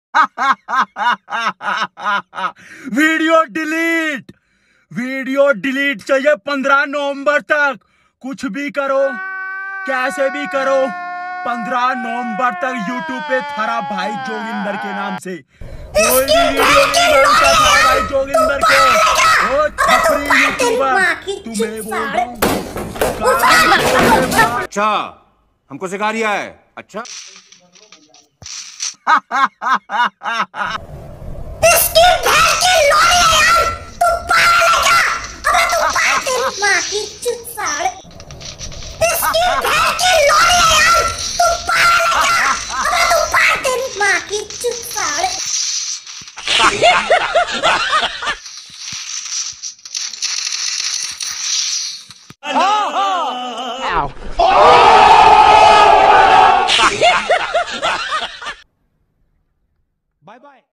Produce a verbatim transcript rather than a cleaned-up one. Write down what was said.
Video delete. Video delete चाहिए पंद्रह नवंबर तक। कुछ भी करो, कैसे भी करो, पंद्रह नवंबर तक यूट्यूब पे थारा भाई जोगिंदर के नाम से कोई भी वीडियो नहीं बनता थारा भाई जोगिंदर को। ओ छपरी यूट्यूबर, तुम्हें बोल रहा हूँ। अच्छा, हमको सिखा रिया है। अच्छा इसकी बहन की लोरी है यार, तू पागल है क्या? अबे तू पागल, तेरी माँ की चुत साले। इसकी बहन की लोरी है यार, तू पागल है क्या? अबे तू पागल, तेरी माँ की चुत साले। Bye bye.